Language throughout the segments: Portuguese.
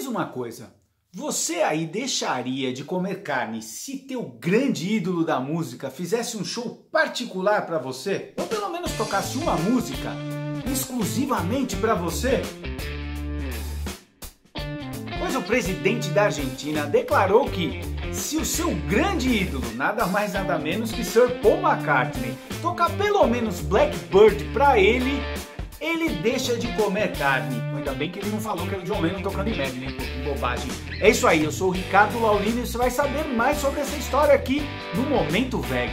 uma coisa, você aí deixaria de comer carne se teu grande ídolo da música fizesse um show particular para você? Ou pelo menos tocasse uma música exclusivamente para você? Pois o presidente da Argentina declarou que se o seu grande ídolo, nada mais nada menos que Sir Paul McCartney, tocar pelo menos Blackbird para ele deixa de comer carne. Ainda bem que ele não falou que era o John Lennon tocando Imagine, que bobagem. É isso aí, eu sou o Ricardo Laurino e você vai saber mais sobre essa história aqui no Momento Veg.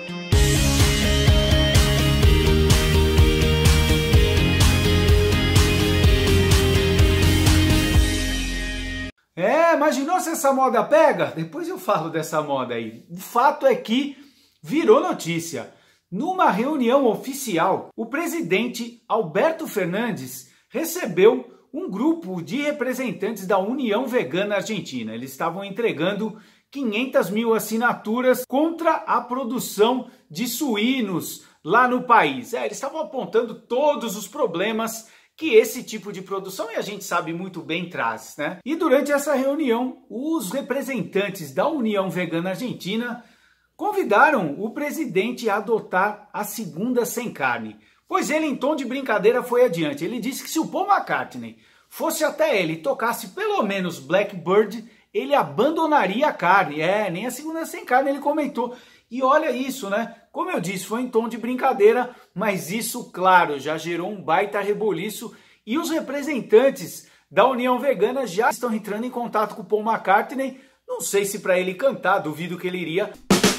Imaginou se essa moda pega? Depois eu falo dessa moda aí. O fato é que virou notícia. Numa reunião oficial, o presidente Alberto Fernandes recebeu um grupo de representantes da União Vegana Argentina. Eles estavam entregando 500 mil assinaturas contra a produção de suínos lá no país. Eles estavam apontando todos os problemas que esse tipo de produção, e a gente sabe muito bem, traz, né? E durante essa reunião, os representantes da União Vegana Argentina convidaram o presidente a adotar a segunda sem carne. Pois ele, em tom de brincadeira, foi adiante. Ele disse que se o Paul McCartney fosse até ele e tocasse pelo menos Blackbird, ele abandonaria a carne. Nem a segunda sem carne ele comentou. E olha isso, né? Como eu disse, foi em tom de brincadeira, mas isso, claro, já gerou um baita reboliço. E os representantes da União Vegana já estão entrando em contato com o Paul McCartney. Não sei se para ele cantar, duvido que ele iria.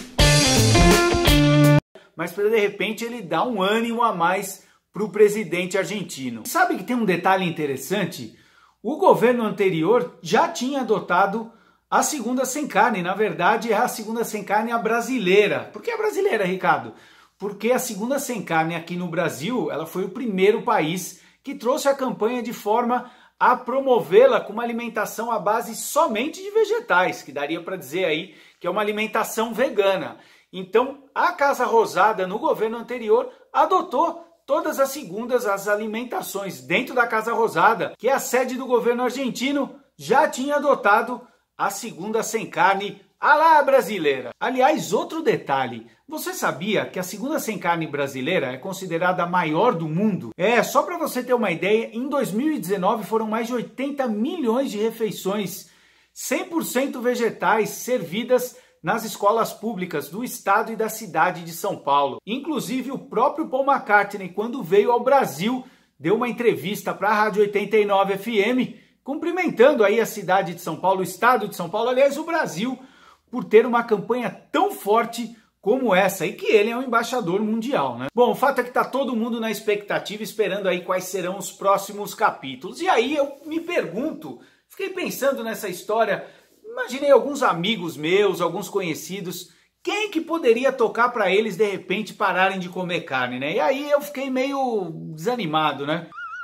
Mas para de repente ele dar um ânimo a mais para o presidente argentino. Sabe que tem um detalhe interessante? O governo anterior já tinha adotado a segunda sem carne. Na verdade é a segunda sem carne a brasileira. Por que a brasileira, Ricardo? Porque a segunda sem carne aqui no Brasil, ela foi o primeiro país que trouxe a campanha de forma a promovê-la com uma alimentação à base somente de vegetais, que daria para dizer aí que é uma alimentação vegana. Então, a Casa Rosada, no governo anterior, adotou todas as segundas as alimentações dentro da Casa Rosada, que é a sede do governo argentino, já tinha adotado a segunda sem carne à la brasileira. Aliás, outro detalhe, você sabia que a segunda sem carne brasileira é considerada a maior do mundo? Só para você ter uma ideia, em 2019 foram mais de 80 milhões de refeições 100% vegetais servidas nas escolas públicas do estado e da cidade de São Paulo. Inclusive o próprio Paul McCartney, quando veio ao Brasil, deu uma entrevista para a Rádio 89 FM, cumprimentando aí a cidade de São Paulo, o estado de São Paulo, aliás, o Brasil, por ter uma campanha tão forte como essa, e que ele é um embaixador mundial, né? Bom, o fato é que tá todo mundo na expectativa, esperando aí quais serão os próximos capítulos. E aí eu me pergunto, fiquei pensando nessa história, imaginei alguns amigos meus, alguns conhecidos, quem que poderia tocar para eles de repente pararem de comer carne, né? E aí eu fiquei meio desanimado, né?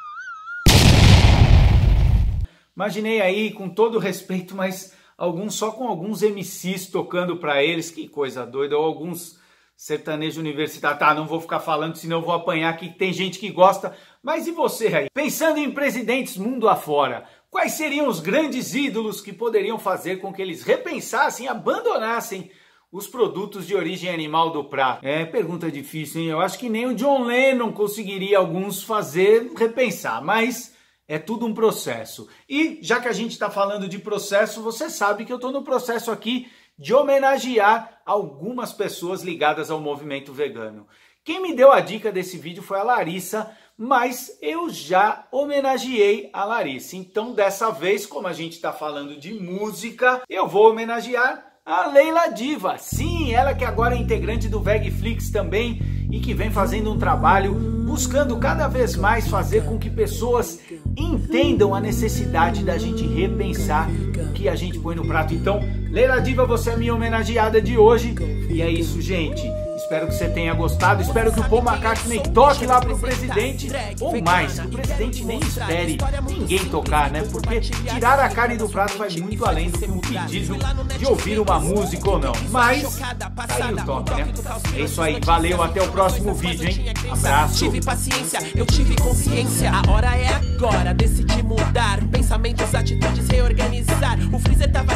Imaginei aí, com todo respeito, mas só com alguns MCs tocando para eles, que coisa doida, ou alguns sertanejos universitários. Tá, não vou ficar falando, senão eu vou apanhar aqui, tem gente que gosta. Mas e você aí? Pensando em presidentes mundo afora, quais seriam os grandes ídolos que poderiam fazer com que eles repensassem, abandonassem os produtos de origem animal do prato? Pergunta difícil, hein? Eu acho que nem o John Lennon conseguiria alguns repensar, mas é tudo um processo. E já que a gente está falando de processo, você sabe que eu estou no processo aqui de homenagear algumas pessoas ligadas ao movimento vegano. Quem me deu a dica desse vídeo foi a Larissa, mas eu já homenageei a Larissa. Então, dessa vez, como a gente está falando de música, eu vou homenagear a Leila Diva. Sim, ela que agora é integrante do Vegflix também e que vem fazendo um trabalho buscando cada vez mais fazer com que pessoas entendam a necessidade da gente repensar o que a gente põe no prato. Então, Leila Diva, você é a minha homenageada de hoje. E é isso, gente. Espero que você tenha gostado. Espero que o Paul McCartney toque lá pro presidente. Ou mais, que o presidente nem espere ninguém tocar, né? Porque tirar a carne do prato vai muito além do que um pedido de ouvir uma música ou não. Mas tá aí o toque, né? É isso aí. Valeu, até o próximo vídeo, hein? Abraço. Tive paciência, eu tive consciência. A hora é agora, decidi mudar pensamentos, atitudes, reorganizar.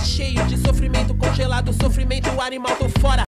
cheio de sofrimento congelado, sofrimento animal, tô fora.